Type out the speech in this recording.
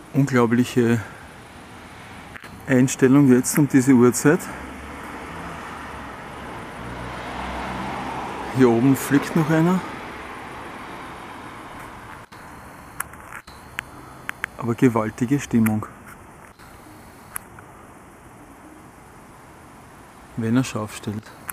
Unglaubliche Einstellung jetzt um diese Uhrzeit. Hier oben fliegt noch einer. Aber gewaltige Stimmung. Wenn er scharf stellt.